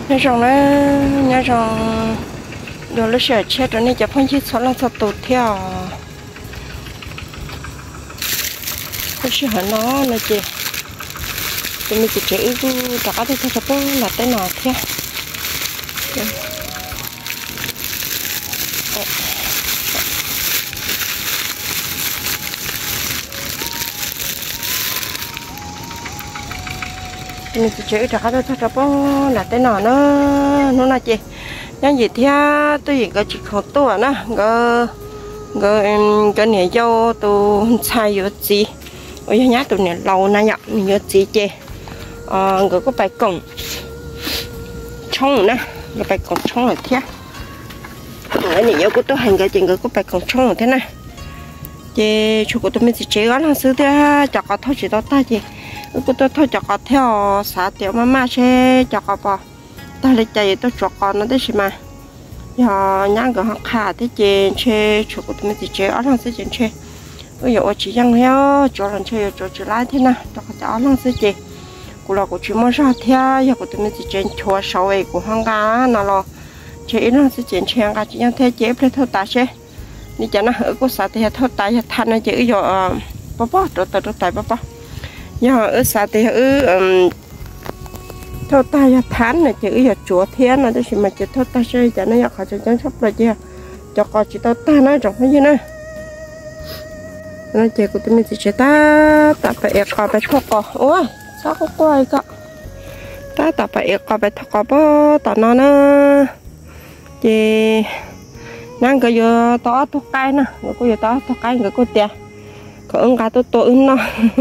nhớ rằng nó nhớ rằng rồi lúc sợ chết rồi nên chả phong chết số là số tụt theo lúc sợ nó là chị tụi mình chỉ trả thì thật là tới nào theo mình chỉ trả thì thật là tới nào nó là chị nhân gì theo tôi gì cái chỉ khó tuổi nữa cái này cho tôi sai vô gì ở nhà tụi này lâu nay nhở mình vô gì chị người có bài cổng冲呢，个白讲冲了天，我你要个都很个整个个白讲冲了天呢，这出个都没是这个老师的，叫个头知道大姐，个都头叫个跳啥掉妈妈些叫个吧，但是这都做个那的是嘛，要两个好卡的件去，出个都没是这个老师件去，我有我只样要做人去要做起来天呢，叫个叫老师件。cô là cô chỉ muốn ra theo, giờ cô tụi mình chỉ chơi chua sầu ấy của hàng cá nào lo, chơi nó sẽ chơi hàng cá chỉ như thế chế phải thâu tài chứ, đi cho nó ở cô xã thì thâu tài thành nó chỉ giờ bắp rồi tài bắp, giờ ở xã thì ở thâu tài thành này chỉ giờ chua thiên nó chỉ mà chỉ thâu tài chơi cho nó giờ họ chơi chân sắp rồi chứ, cho con chỉ thâu tài nó trong cái gì nữa, nó chơi cô tụi mình chỉ chơi ta phải có phải thuốc co, ôi sao có quay cả ta tập phải có phải thọ bó tao nó chị năng cái giờ to thuốc cây nè người có giờ to thuốc cây người có tiền có ứng cả tôi nó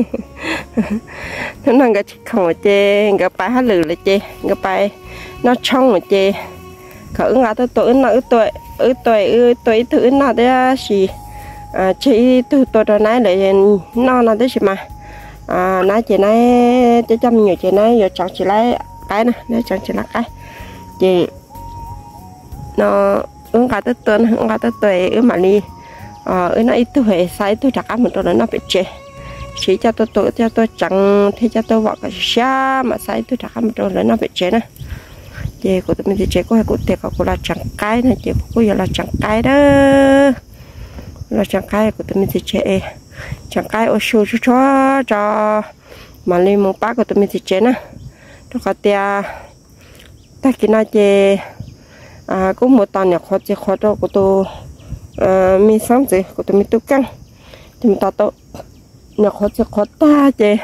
nó năng cái không chị người bài hát lử là chị người bài nó trong là chị có ứng cả tôi nó tuổi thứ nó đấy gì chị tôi đó này để nó đấy gì mà nãy chị này cho chăm nhiều chị này giờ chọn chị lấy cái này nếu chọn chị lấy cái chị nó ứng cả tới tuần ứng cả tới tuệ ứng mà đi nó ít tuổi sai tôi chắc ăn một tuần nó bị chết chỉ cho tôi chẳng thế cho tôi vợ cái xa mà sai tôi chắc ăn một tuần nó bị chết nè chị của tụi mình thì chết có hai cụ tiệc của là chẳng cái này chị của giờ là chẳng cái đó là chẳng cái của tụi mình thì chết chẳng cái ô số cho mà lên một bác của tụi mình thì chết nè cho cả tia ta kia na chè cũng một tòn nhỏ khó cho của tôi mi sáng gì của tụi mình tu căng thì mình tạo nhỏ khó ta chè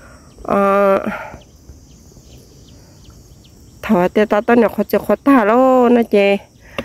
thở tia tạo nhỏ khó ta luôn na chè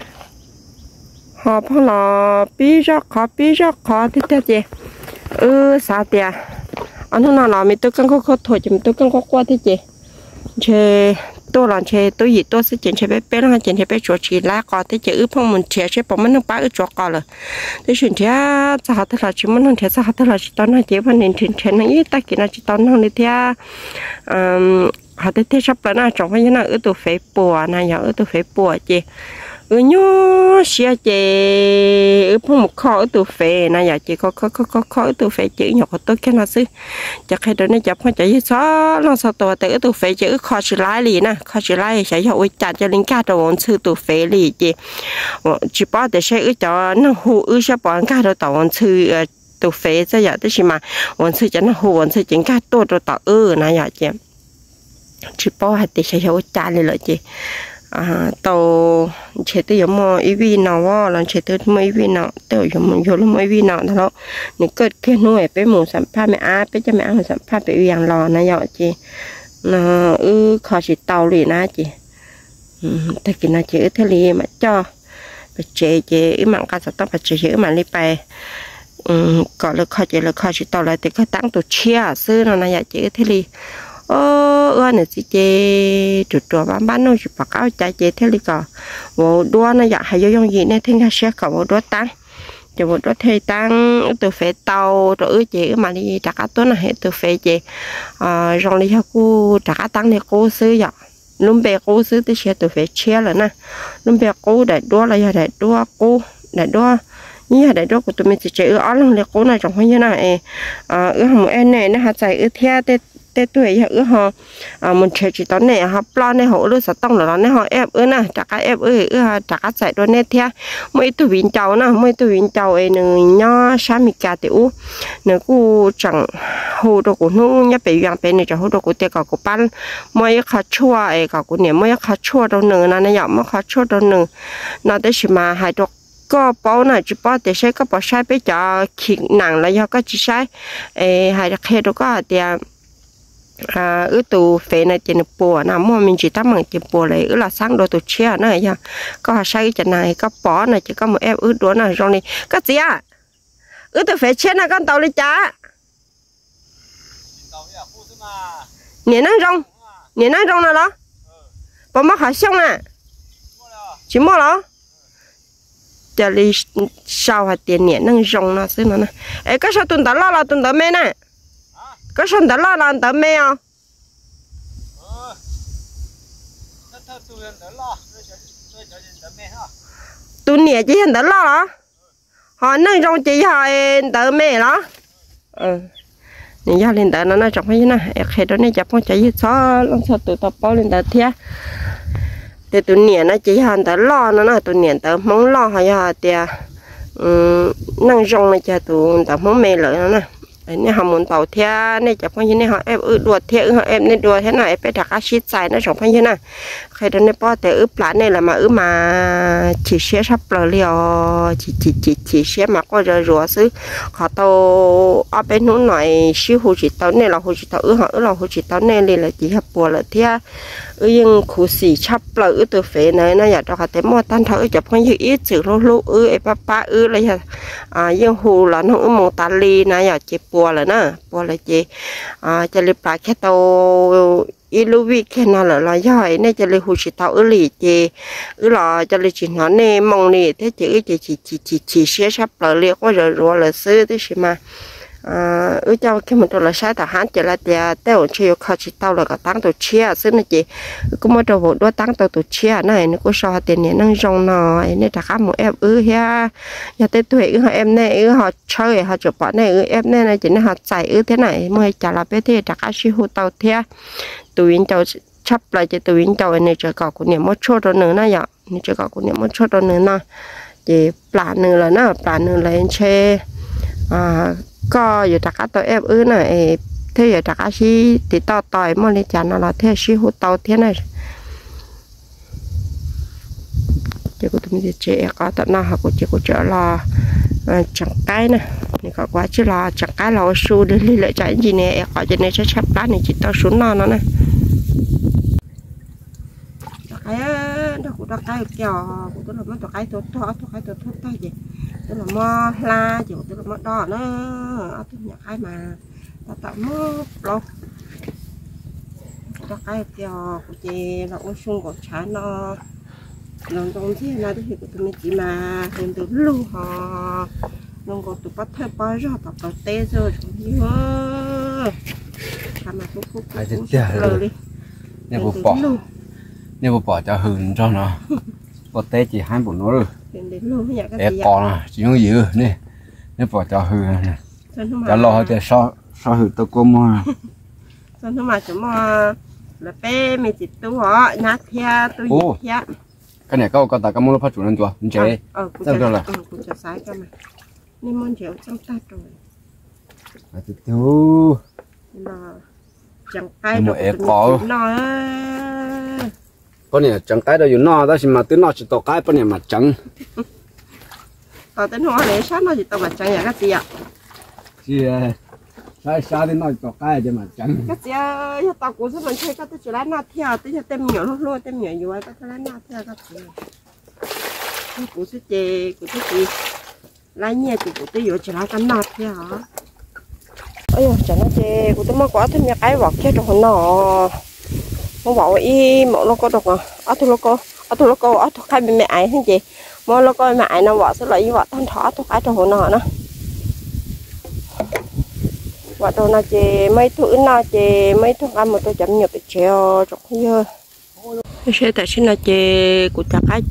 họ phải là bí rất khó thì theo chè sao tia anh nói là mình tôi cần có thôi chứ mình tôi cần có qua thế chị chơi tôi làm chơi tôi gì tôi sẽ chơi bé là chơi bé chuột chỉ lá cỏ thế chị phong mình chơi bỏ mình nó bán chuột cỏ rồi thế chuyện chơi sao thế là chỉ muốn nó chơi sao thế là chỉ tao nói chơi vấn đề chuyện nó ít ta kia nó chỉ tao nói đi theo họ thế sắp tới nó trong cái nó ở tụ phế bùa này ở tụ phế bùa chị nhớ xe chị ở một kho ở tụ phê này giờ chị có kho ở tụ phê chữ nhỏ của tôi cái nào xứ chắc hay đó nó chập không chạy xóa nó sao tôi từ tụ phê chữ kho chỉ lái lì nè kho chỉ lái sẽ cho chặt cho linh cá đồ sư tụ phê lì chị bỏ để xe ở cho nó hú ở xe bỏ cá đồ tàu sư tụ phê cho giờ tới mà sư cho nó hú sư chính cá tôi đồ tàu này giờ chị bỏ hay để xe cho chặt lì lợi chị tàu chế tới giống mà ý vi nào là chế tới mấy vi nào tàu giống giống mấy vi nào đó những cái kia nuôi bé mù sản phẩm mẹ bé cho mẹ ăn sản phẩm bé vàng lò này vậy chị nó khó chỉ tàu liền na chị tại vì nó chế thế liền mà cho chế mạng cá sấu tóc phải chế mà đi bài còn là khó chỉ tàu lại thì cái tăng tổ chia xưa nó này vậy chế thế liền này chị chơi chuột bán nó chỉ bảo cáo chạy chơi thế này cả bộ đua nó dạ hay dùng gì này thêm xe cả bộ đua tăng cho bộ đua thay tăng từ phế tàu rồi chị mà đi trả cá tuấn này từ phế chị rồi đi theo cô trả cá tăng này cô xứ dạ lúc bé cô xứ tới xe từ phế chia rồi nè lúc bé cô để đua là để đua cô để đua như để đua của tụi mình chỉ chơi ở lăng để cô này trong như này không em này nó hạt chạy ở theo tê tuổi ư họ mình chơi chỉ tao này họ plan này họ luôn sợ tông là này họ ép ư nè chả cái ép ư chả cái chạy đôi nét thia mấy tuổi viên cháu nè mấy tuổi viên cháu ấy nương nhỏ sáng mi cả tiểu nương cô chẳng hồ đồ của nó nhá bị vàng bị này chẳng hồ đồ của tiệc của ban mấy khá chua ấy cả của niệm mấy khá chua đâu nương nè nhỏ mấy khá chua đâu nương nó tới chỉ mà hai đồ có bao này chỉ bao để sai có bao sai bây giờ khi nặng là do có chỉ sai hai đặc hệ đó có thì tụ phê này trên bùa nằm mà mình chỉ tắm bằng trên bùa này là sáng đôi tụ chia này nha có sai cái này có bỏ này chỉ có một em đũa này trong này có gì à tụ phê chia này con tàu đi chả nhện nó rong nào đó bỏ mất hả xong nè chỉ mua đó giờ đi sao hạt tiền nhện nó rong nó xí nữa nè ấy có sao tuần đó là tuần đó mẹ nè có sao đó là đó mẹ à tuần nhện chỉ hình đó là họ nó rong chỉ họ đó mẹ đó nên giờ lên đó nó trồng cái gì nè khi đó này chập con chạy gì xóa lắm sao tụi tao bao lên đó thế thì tụi nhện nó chỉ hành tới lo nó tụi nhện tới mong lo hay là thì năng rong này cho tụi tao mong mê lợi nó nè nên họ muốn tàu thế này chập con như này họ em đùa thế họ em nên đùa thế này phải đặt axit xài nó trồng cái gì nè khi đó này bao thì lá này là mà chỉ xé sắp rồi liều chỉ xé mà có rồi rửa xứ họ tàu ở bênนู้นหน่อยxíu hồ chỉ tàu này là hồ chỉ tàu họ là hồ chỉ tàu này là chỉ hấp bùa là thế nhưng khu xì sắp rồi từ phía này nó giờ cho họ tới mua tan thở chụp con như ít chữ lú papa là giờ nhưng hồ là nó một tali này giờ chỉ bùa là nè bùa là chỉ cho lên bà cái tàu iluvi cái nào là giỏi nên cho lên hồ sĩ tàu lì chị là cho lên chỉ nó nè mong nè thế chỉ xé sắp lại liệt quá rồi là xứ thế mà cho cái mình là sai tàu hán chỉ là tàu chiều khó chỉ tàu là cả tăng tàu chia xứ này chị cũng mới đầu đua tăng tàu chia này nó có so tiền này năng rong nò nên cả một em ha nhà tết tuổi họ em này họ chơi họ chụp bọn này em này chỉ nó họ chạy thế này mới trả là bé thế cả xí hồ tàu thế tụi tàu chấp lại cho tụi tàu này chờ cọ của niệm mất chốt rồi nữa nè giờ chờ cọ của niệm mất chốt rồi nữa nè thì plan nữa là nó plan nữa là chơi có giờ tất cả tụi em này thế giờ tất cả xí thì tao tỏi mà lên chả nó là thế xí hồ tàu thế này chỉ có tụi mình chơi có tận nào học chỉ có chợ là chẳng cái nè này có quá chứ là chẳng cái là su để lấy lại trái gì nè có cho nên sẽ sắp lá này chỉ tao xuống nó nè cái đó cũng cái kẹo cũng tức là mấy cái tốt tay gì tức là mo la chứ tức là mo đỏ nó tức là cái mà ta tạo mốt lâu cái kẹo của chị là ô sung của trái nó lòng trong thế nào thì tụi mình chỉ mà hiện từ lưu họ lòng còn tụi bắt theo bao giờ tập tập tê rồi chúng nhớ làm mà cũng rồi đi nếu bỏ cho hừng cho nó bỏ tê chỉ hai bộ nó rồi để bỏ nè chỉ có gì nè nếu bỏ cho hừng nè cho lo thì so hừng tôi có mua xong thôi mà chúng mà là bé mình chỉ tu họ nhát theo tu nhát cái này có tại cái món nó phát triển lên chùa mình chế sao rồi là cũng cho sai cho mày nên món chéo trong ta rồi từ từ là chẳng cái đâu cũng nói con này chẳng cái đâu dùng nó đó thì mà tính nó chỉ tao cái con này mà chẳng tao tính hoa để sát nó chỉ tao mà chẳng nhà cái gì ạ thì sai sai đến nó tao cái chứ mà chẳng cái gì tao cũng rất mình chơi cái tôi chỉ lấy nát theo tôi chỉ tem nhỏ luôn tem nhỏ nhiều cái lấy nát theo cái gì tôi cũng sẽ chơi cũng sẽ gì lấy nhẹ thì cũng tôi chỉ lấy cái nát theo hả ôi chẳng nó chơi cũng tôi mới quá thêm cái vỏ kia rồi nó không bảo y một lô co được à tôi lô co khai bên mẹ ấy thế chị mua lô co mẹ ấy nó bỏ sẽ lấy như vợ thanh thỏ tôi khai cho hồ nọ nó vợ tôi là chị mấy thứ nó chị mấy thứ ăn mà tôi chậm nhiều bị treo trong không nhớ sẽ tại xin là chị của ta cái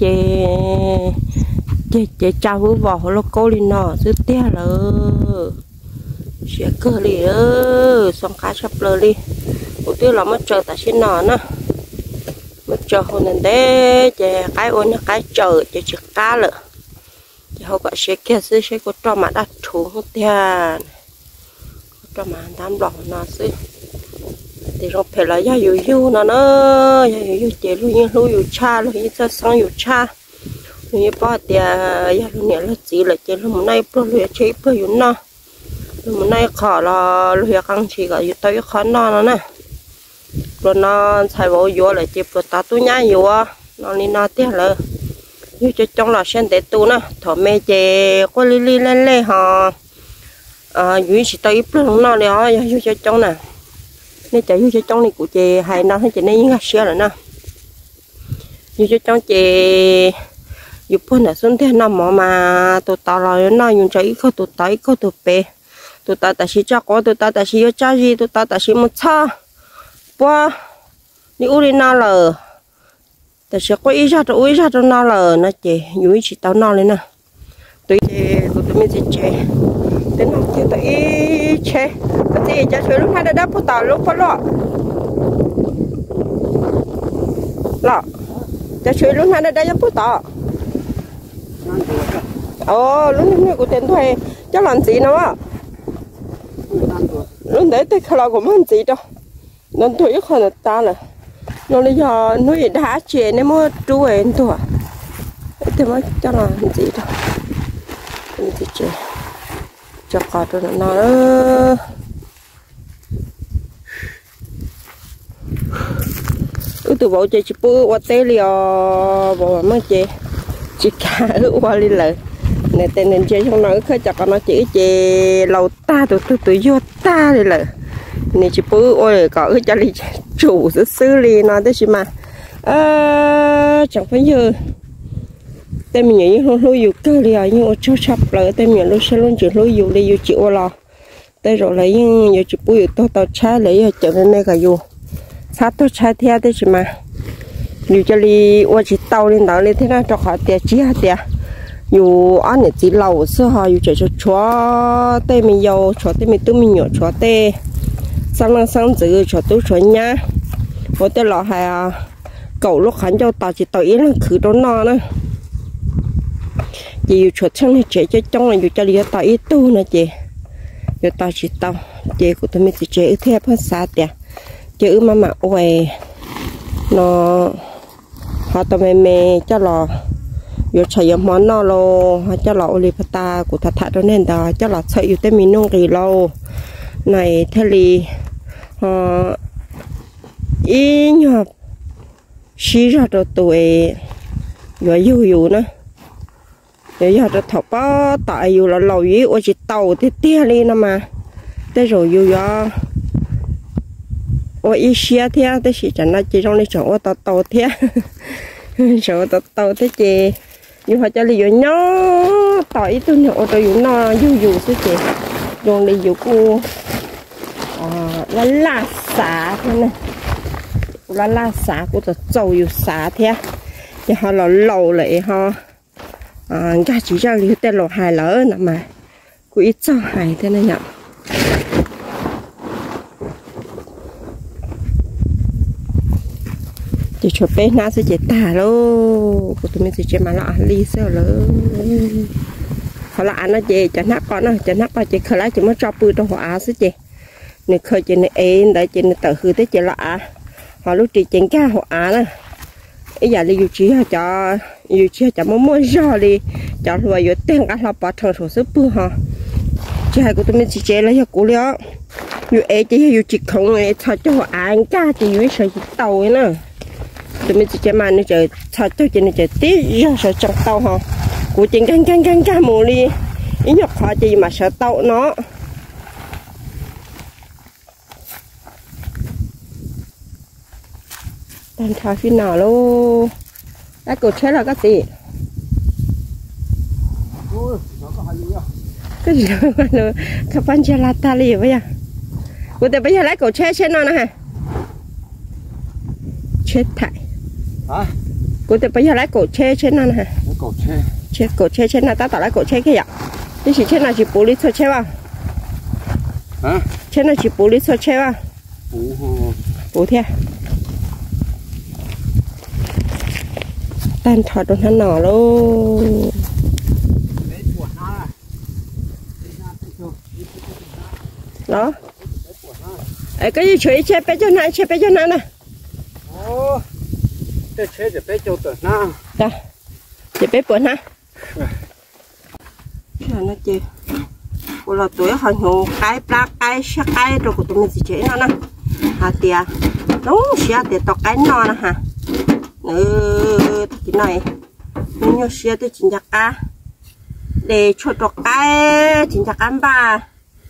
chị chào với vợ lô co lên nọ rất tiếc là sẽ cơ đi xong khai sắp lơ đi cụ tiêu là mất chờ tại xin nọ nữa mất chờ hôm nay để cái ôn cái chờ chỉ cá lợ chỉ họ gọi sẽ kia sẽ có cho mà đặt thủ không tiền cho mà đám đỏ nó xí thì nó phải là gia yu nó nữa gia yu chế lu cha lu như cho sang yu cha như bao tiền gia lu nhẹ là chỉ là chế lu nay bao lu chế bao yu nó lu nay khó là lu hiện căng chỉ có yu tới khó nó nè rồi nó xài bộ yu là chế bao ta tu nhá yu nó đi nó tiếc là yu cho trong là sen để tu nè thọ mẹ chế qua li lên họ yu chỉ tới bao nó đấy yu cho trong nè nên chạy vô cho trong này của chị hay nó thấy chị này những xe rồi nè vô cho trong chị giúp hơn là xuân thế năm mà tụi tao rồi nó dùng chạy có tụi tới có tụi bé tụi tao ta chỉ cho có tụi tao ta chỉ cho gì tụi tao ta chỉ một cha qua đi u đi nào lờ ta chỉ có ý ra cho nào lờ nó chị dùng chỉ tao nào lên nè tụi mình chỉ chơi đến hôm kia tụi chơi thì cho chơi lúc hai đứa đáp tao lúc có lọ cho chơi lúc hai đứa đáp tao lúc này của tiền thuê cho làm gì nữa lúc đấy thì không có làm gì đâu nó thuê không được ta là nó bây giờ nuôi đá chè nên mới true thôi thì mới cho làm gì đâu mình thì chè cho cọt rồi nó từ bộ chơi chỉ bự qua té liò bộ mà chơi chỉ cả qua đi lại này tên nên chơi trong nó khơi chặt nó chỉ chơi lâu ta tụi vô ta đi lại này chỉ bự ôi có cái chơi chủ xử lý nó đấy chứ mà chẳng phải như tên mình nghĩ luôn lui dù cơ liò nhưng mà cho sắp lại tên mình luôn sẽ luôn chỉ lui dù đi dù chịu lo tới rồi lấy nhiều chỉ bự tao trái lấy chợ nên này cả dù sát tôi trái theo đấy chứ mà dù cho đi qua chỉ tàu lên đó lên thế nào cho họ tiền chỉ hạt tiền dù ăn để chỉ lẩu sữa họ dù chỉ cho chó tê mình dầu chó tê mình tụi mình nhỏ chó tê sang giữ chó tụi chó nhá có tê lọ hay cậu lúc khán cho tao chỉ tao ý là khử đó nó nữa chị chuột sang này chế cho trong là dù cho đi tao ý tu nè chị dù tao chỉ tao chị của tụi mình chỉ chế theo hết xa tiền chữ mà ôi nó họ tụi mình cho lò vừa chạy món nó lô cho lò olipata của thật đó nên đó cho lò chạyอยู่แต่มีนุ่งกี่โลnày thế thì ý nhở xí ra rồi tuổi vừa yêu nữa để giờ cho thọ bó tại dù là lầu ý ôi chỉ tàu thì tia đi nè mà thế rồi yêu do ôi ý xía thế thế chỉ chẳng là chỉ trong này chỗ tàu thế chỗ tàu thế chị nhưng họ cho lý do nhỏ tỏi ít tôi nhỏ rồi dùng nó dù thế chị dùng lý do cô lá xả thế này lá xả của tao trâu dù xả thế thì họ là lầu lại họ gà chỉ cho lý tên lầu hài lỡ nè mà cũng ít cho hài thế này nhở chỉ chụp bên nó sẽ chỉ tả luôn của tụi mình sẽ chỉ mà là ly sơ lớn họ là ăn nó chỉ cho nắp con nó cho nắp con chỉ khởi lại chỉ mới cho bự trong hóa sẽ chỉ này khởi chỉ này em đấy chỉ này tự hư tới chỉ là họ lúc chỉ chén cá họ nè bây giờ đi du trí cho muốn cho đi cho rồi vô tên cả là bắt thằng số bự ha chỉ hai của tụi mình chỉ chế lấy cho cũ liao dù ấy chỉ dù chỉ không ấy cho họ ăn cá chỉ dù sợ chỉ tàu ấy nè tụi mình chỉ mà nó chờ sao tôi chỉ nó chờ tí ra sợ trong tàu ha của chuyện căng mù đi ý nhọc họ chỉ mà sợ tàu nó đang thao khi nào luôn cái cột chết là cái gì cái gì nữa các bạn chơi là ta liền vậy à của tôi bây giờ lấy cột chết nó nè hả chết thải hả? Cô tự bây giờ lấy cổ che trên nó nè. Cổ che trên là ta tạo lấy cổ che kia ạ. Thế chỉ trên là chỉ bố lý cho che vào. Hả? Trên là chỉ bố lý cho che vào. bố thế tan thọt trong hắn nỏ luôn đó cái gì chơi chơi bé cho nè ô cái chơi để bé cho tớ na đó chơi bé bữa na nó chơi cô là tuổi hàng hồ cái ba cái sắc cái rồi của tụi mình chơi nó nè hả tiệt đúng xia tiệt tọt cái nó nè hả cái này nhưng nhiều xia tôi chính cá để cho tọt cái chính cá ba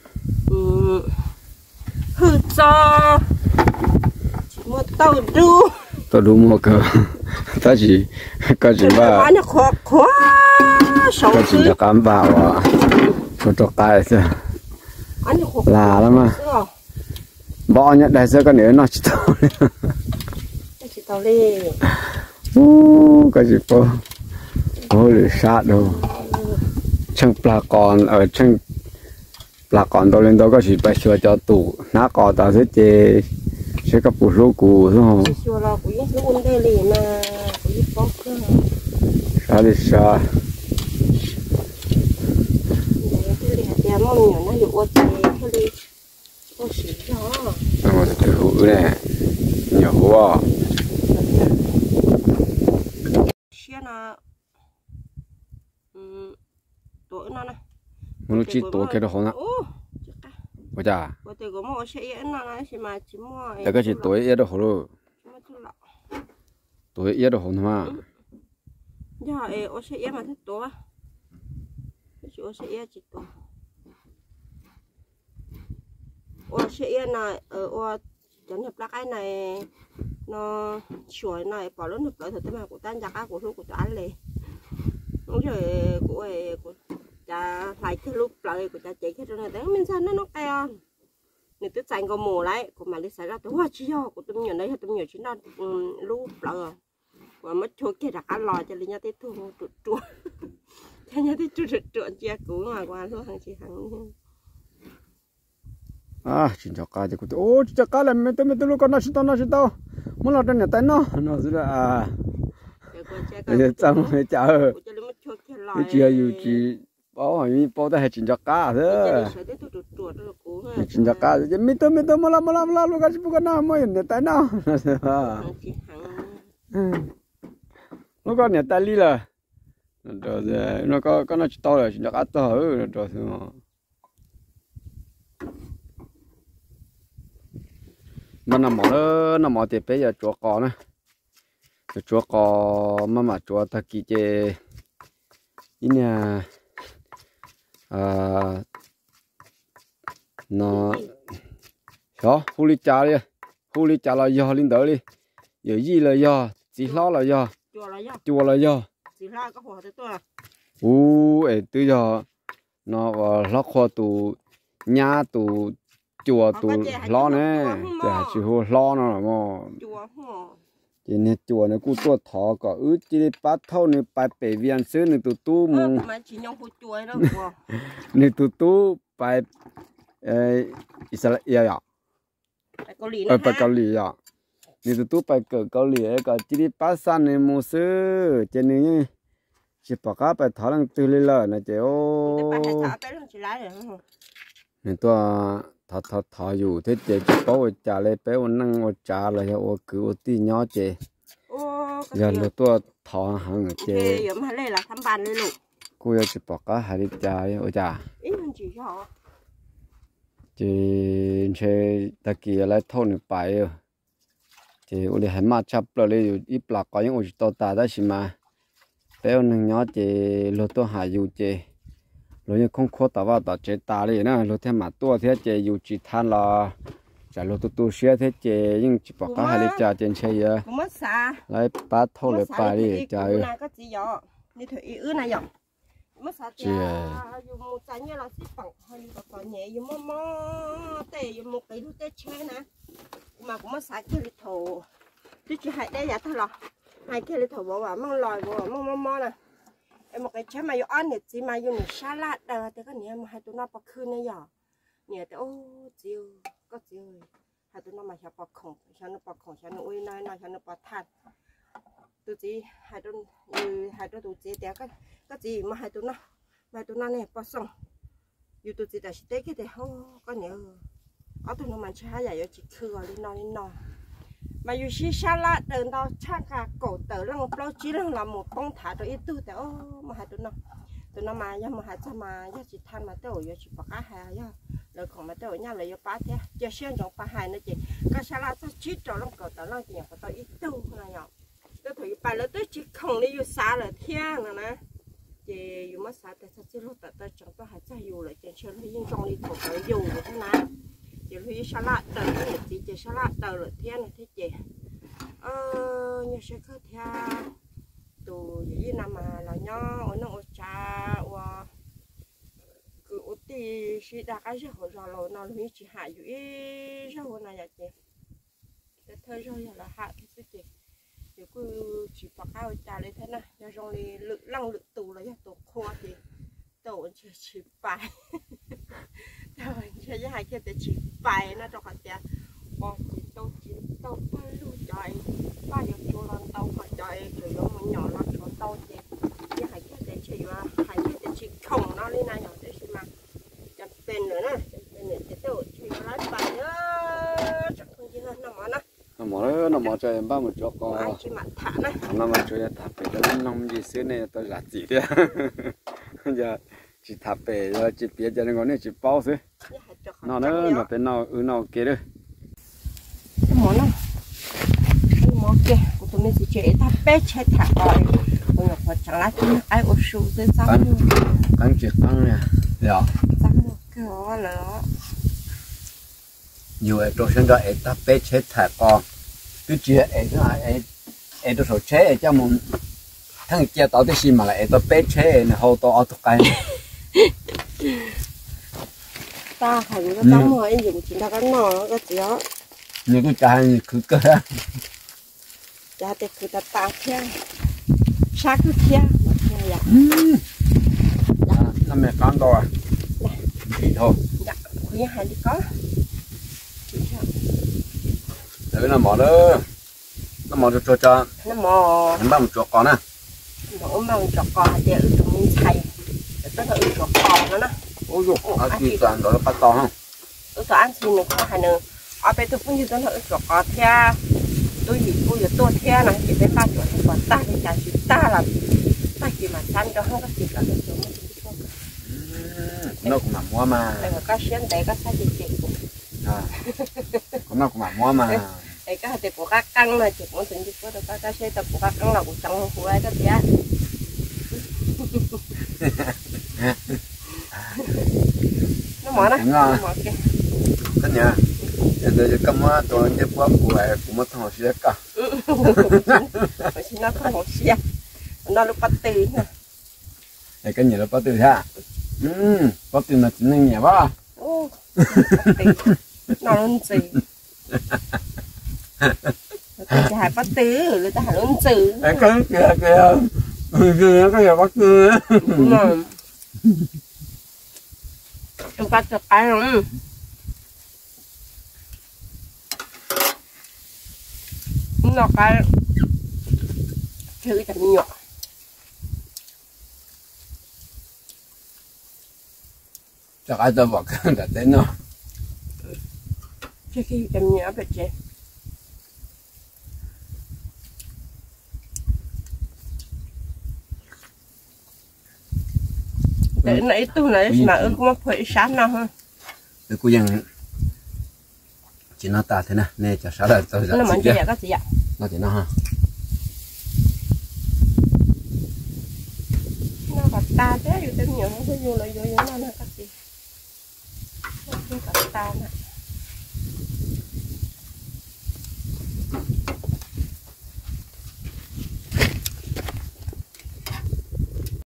hư cho một tàu đu một cái ta chỉ cái gì ba nó khó cái chính cá ba à cho tọt cái chứ là lắm mà bỏ nhận đại sơ cái nữa nó chỉ tàu đi cái gì po ôi sát đâu chân pla còn ở chân pla còn đâu lên đó có chỉ phải sửa cho tủ ná cỏ ta sẽ chơi sẽ cấp bút lô cù đúng không sửa là cũng luôn đây liền mà cũng bóc sao đi sao để mong nhỏ nó được chơi thôi đi có gì đó từ hũ này nhỏ quá xia nó tuổi nó nè muốn chỉ tuổi cái đó không á bây giờ cái chỉ tuổi ít đó không rồi tuổi ít đó không mà giờ ở sẽ ít mà thích tuổi chỉ ở sẽ ít chỉ tuổi ở sẽ ít này ở chẳng nhập cái này nó sủi này bỏ lớn được lợi thật mà của tan giặc của lúc của ăn liền rồi của cha lại cái lúc lợi của cha chạy cái này đấy mình sao nó keo người ta dành có mồ đấy của mà đi xảy ra tôi hoa chi ho của tôi nhiều đấy tôi nhiều chuyện đó lúc lợi và mất chua kia đặt ăn lòi cho lên nhà tết thu chua cho nhà tết chua chia cũ ngoài qua luôn hàng chị hàng chính cho cá thì cũng ô chính cho cá là mấy tôi lúc con nó chỉ tao muốn làm trên này tay nó rồi là bây giờ mấy chợ cái chia dù chỉ bảo hỏi bảo ta hay chính cho cá thôi chính cho cá thì mấy tôi muốn làm lúc cái gì cũng nào mới này tay nó lúc con này tay li là rồi nó có nó chỉ to rồi chính cho cá to rồi thôi mà nằm mỏ thì bây giờ chúa cò nữa chúa cò mà chúa ta kỹ chế in nó đó hu li cha là do linh đỡ đi giờ gì là do chỉ lo là do chùa là do ấy từ giờ nó lo kho tụ nhà tụ chùa tụ lo nè chả chỉ hồ lo nó mà chỉ nên chùa này cũng tốt thọ có chỉ bắt thâu này bài bể viên xứ này tụ tu mùng này tụ tu bài Israel à bài Cao Lì à này tụ tu bài Cao Lì ấy có chỉ bắt san này mùng xứ cho nên chỉ bắt cá bài thọ năng từ lên là này chứ ô này tôi thọ dù thế chế chỉ bảo trả lại bé năng trả lại ô cứ tí nhỏ chế giờ là tôi thọ hàng chế cô giờ chỉ bảo cá hai trả ô trả chế chế ta kia lại thôn được bài chế ô đi hai má chắp rồi ít bạc có những ô chỉ tao ta đó xí mà bé năng nhỏ chế là tôi hai dù chế rồi không khó tao vào tao chế ta đi nè rồi thêm mà tua thế chế dù chỉ than là trả rồi tu xe thế chế nhưng chỉ bảo cá hai lít trà trên xe vậy lấy bắt thâu lấy bài đi trời đi thử ư này dọc mất sao chứ dùng một trái như là xí phẳng hay là còn nhẹ dùng mò tê dùng một cái đu tê che nè mà cũng mất sai cái lít thổ chứ chỉ hai đây vậy thôi là hai cái lít thổ bỏ vào mang lòi bỏ vào mò nè em một cái trái mà ăn thì chỉ mà dùng salad đó thì cái này mà hai tụi nó bạc khơi này giờ nhẹ thì ô chiều có chiều hai tụi nó mà chả bỏ khổng chả nó uy nói chả nó bỏ than tụi chị hai đứa tụi chị té cái gì mà hai tụi nó này bỏ xong dù tụi chị đã té cái không có nhớ ở tụi nó mà chả vậy chỉ khơi rồi đi nói mà dù xí xa lạ đợn đó chắc cả cổ tớ là một bao chí là một con thả rồi ít tu tớ mà hai tụi nó mà nhưng mà hai cha mà giờ chỉ than mà tớ giờ chỉ bỏ cá hà giờ rồi còn mà tớ nhà lại giờ bán thế giờ xem trong bán hai nữa chị cái xa lạ chắc chỉ cho nó cổ tớ là gì của tớ ít tu là nhở tớ thấy bài là tớ chỉ không đi dù xa là thiên là nè chị dù mất xa tớ sao chỉ lúc tớ chẳng có hai cha dù lại trên chơi đi trong đi thổ tớ dù được thế nào chị huy xa lạ tờ thì chị xa lạ tờ rồi thiên này thế chị như sẽ có theo tụ gì nằm mà là nhỏ ở nó cha và cứ út thì chỉ đã cái gì hồi rồi nó huy chỉ hại dữ rồi này vậy chị thời rồi là hại thế chị thì cứ chỉ bắt ao cha lấy thế này rồi xong thì lự tù là tụ khoa thì tụ chỉ bài rồi chơi hai kia để chỉ bài nó cho cả nhà còn chỉ tao bao lâu trời bao giờ cho lần tao phải trời rồi nó mới nhỏ lắm cho tao chị với hai kia để chỉ là hai kia để chỉ không nó lên này nhỏ để xem mà chặt tiền nữa nè tiền nữa thì tao chỉ lấy bài nữa chắc không gì hơn nó mỏ cho em ba một chỗ có chỉ mặt thả nè nó mà chơi thả về nó nông gì xưa này tôi là gì đấy giờ chỉ thả về rồi chỉ biết cho nên con này chỉ bao thôi nó bên nó kia đấy món kia của tụi mình chỉ chế thả bé chế thả rồi còn nhập vào chẳng lá chín ai ở sâu tới sáu cắn chết cắn nè dạ sáu cái đó là nhiều ở trong sân đó ở thả bé chế thả con cứ chỉ ở cái ở trong số chế cho mình thằng kia tao tới xin mà lại ở bé chế này hậu tao ở thuộc cái ta phải cái tấm rồi anh dùng chỉ là cái nọ cái gì đó như cái chai cứ cơ cha thì cứ ta theo sát cứ theo nó mẹ con to à thì thôi dạ khuyên hai đi có đấy là mỏ đó nó mỏ cho nó mỏ nó bằng chuột con à mỏ bằng chuột con thì ở trong mình xay tức là ở chuột con nữa nè ôi dồi chỉ toàn đó là bắt to không ở chỗ ăn xin có hai nữa ở bên tôi cũng như tôi ở chuột con theo tôi tôi theo này chỉ đến ba chuột hay còn ta thì chả chỉ ta là ta chỉ mà chăn cho không có gì cả được nó cũng làm mua mà đây là cá xiên đấy cá sa chị cũng nó cũng làm mua mà đây cá hạt của cá căng này chị muốn tính chỉ có được cá xiên tập của cá căng là cũng chẳng của ai cái gì á nó mỏ này nó mỏ kia cái nhà giờ cầm tôi nhớ quá của một thằng xe cả phải xin nó không xe nó lúc bắt tì nè cái nhà nó bắt từ ha bắt từ là chính nhà ba nó luôn gì người ta hay bắt tứ người ta hay luôn gì cái kia cái nhà bắt từ chúng ta chụp cái rồi nó cái chữ chậm nhỏ chắc ai tôi bảo cái là thế nó chứ khi chậm nhỏ phải chết để nãy tôi nãy mà cũng phải sáng nào hơn cái côยังchỉ nó ta thế này nè chả sao là tôi nó mình chỉ là cái gì ạ nó chỉ nó ha nó gặp ta thếอยู่เต็มnhiều nó có vô lại vô nó là cái gì nó gặp ta nè